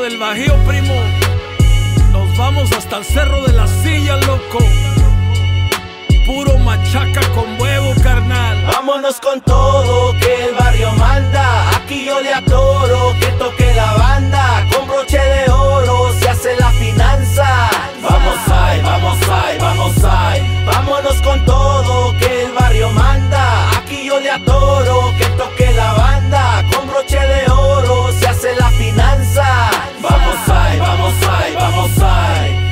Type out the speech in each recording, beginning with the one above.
del Bajío, primo. Nos vamos hasta el Cerro de la Silla, loco. Puro machaca con huevo, carnal. Vámonos con todo, que el barrio manda. Aquí yo le atoro, que toque la banda. Con broche de oro se hace la finanza. Vamos ahí, vamos ahí, vamos ahí. Vámonos con todo, que el barrio manda. Aquí yo le atoro, que toque la banda. Con broche de oro se hace la finanza. Vamos ahí, vamos ahí, vamos ahí.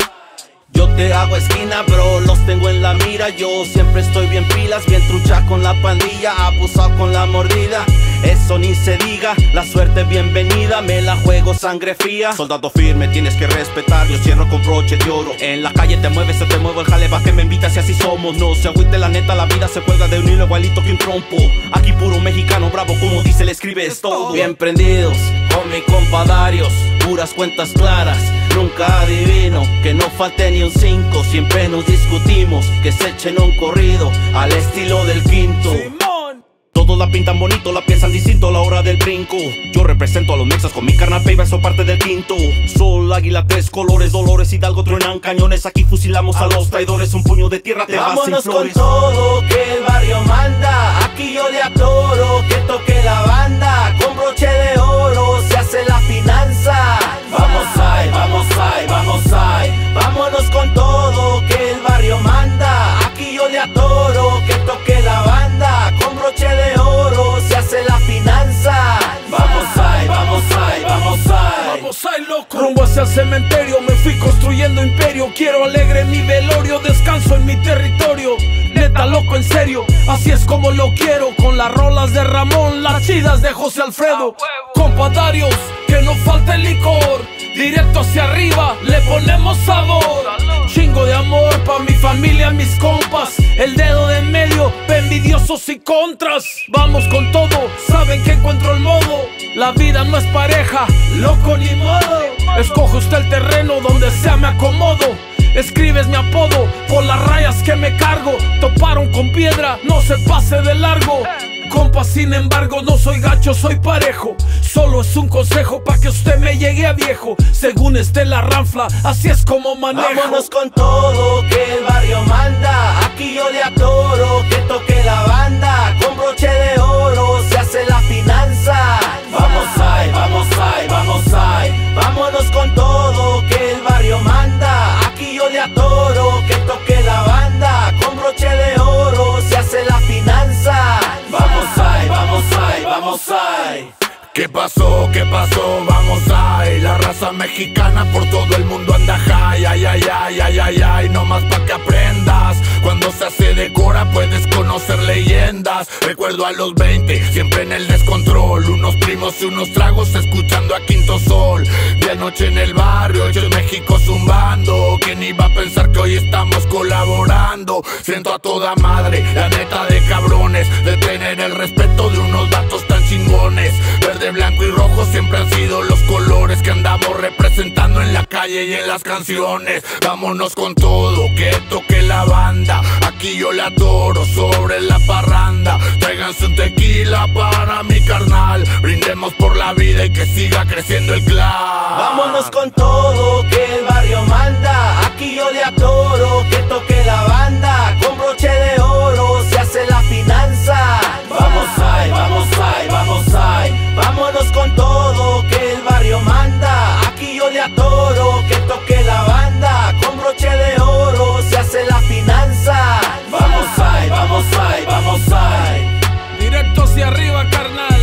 Yo te hago esquina, bro, los tengo en la mira. Yo siempre estoy bien pilas, bien trucha con la pandilla, abusado con la mordida. Eso ni se diga, la suerte bienvenida, me la juego sangre fría. Soldado firme, tienes que respetar, yo cierro con broche de oro. En la calle te mueves, se te muevo el jale, va que me invitas y así somos. No se agüite la neta, la vida se cuelga de un hilo igualito que un trompo. Aquí puro mexicano bravo, como dice, le escribes todo. Bien prendidos, con mi compa Darius, puras cuentas claras. Nunca adivino que no falte ni un 5. Siempre nos discutimos, que se echen un corrido al estilo del Quinto. Todos la pintan bonito, la piensan distinto a la hora del brinco. Yo represento a los mexas con mi carnal peiba, eso parte del Quinto. Sol, águila, tres colores, Dolores, Hidalgo, truenan cañones. Aquí fusilamos a los traidores, un puño de tierra te vas sin flores. Vámonos con todo, que el barrio manda. Aquí yo le atoro, que toque la banda. Con broche de oro se hace la finanza. Vamos ahí, vamos ahí, vamos ahí. Vámonos con todo, que el barrio manda. Aquí yo le atoro, que toque la banda. Con broche de oro se hace la finanza. Vamos ahí, vamos ahí, vamos ahí. Vamos ahí, loco. Rumbo hacia el cementerio, me fui construyendo imperio. Quiero alegre mi velorio, descanso en mi territorio. Neta, loco, en serio, así es como lo quiero. Con las rolas de Ramón, las chidas de José Alfredo. Compa Darius, que no falte el licor. Directo hacia arriba, le ponemos sabor. Chingo de amor pa' mi familia, mis compas. El dedo de en medio, pa' envidiosos y contras. Vamos con todo, saben que encuentro el modo. La vida no es pareja, loco ni modo. Escoge usted el terreno, donde sea me acomodo. Escribes mi apodo por las rayas que me cargo. Toparon con piedra, no se pase de largo. Compa, sin embargo, no soy gacho, soy parejo. Solo es un consejo pa' que usted me llegue a viejo. Según esté la ranfla, así es como manejo. Vámonos con todo, que el barrio manda. Aquí yo le atoro, que toque la banda. Con broche de oro se hace la finanza. Vamos ahí, vamos ahí, vamos ahí. Vámonos con todo, que el barrio manda. Aquí yo le atoro, que toque la banda. Con broche de oro se hace la finanza. Vamos ahí, vamos ahí, vamos ahí. ¿Qué pasó? ¿Qué pasó? Vamos ahí. La raza mexicana por todo el mundo anda high. Ay, ay, ay, ay, ay, ay. No más pa' que aprendas. Cuando se hace de cora puedes conocer leyendas. Recuerdo a los 20, siempre en el descontrol. Unos primos y unos tragos escuchando a Quinto Sol. De anoche en el barrio, yo en México zumbando. ¿Quién iba a pensar que hoy estamos colaborando? Siento a toda madre, la neta de cabrones, de tener el respeto de unos vatos tan chingones. Verde, blanco y rojo siempre han sido los colores que andamos representando en la calle y en las canciones. Vámonos con todo, que toque la banda. Aquí yo la atoro sobre la parranda. Tráiganse un tequila para mi carnal. Brindemos por la vida y que siga creciendo el clan. Vámonos con todo, que el barrio manda. Aquí yo le atoro, que toque la banda. Con broche de oro se hace la finanza. Vamos ahí, vamos ahí, vamos ahí. Vámonos con todo, que el barrio manda. Aquí yo le atoro, que toque la banda. Con broche de oro se hace la finanza. Vamos ahí, vamos ahí, vamos ahí. Directo hacia arriba, carnal.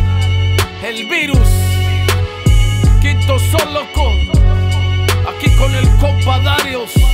El virus. Quinto Sol, loco. Aquí con el compa Darius.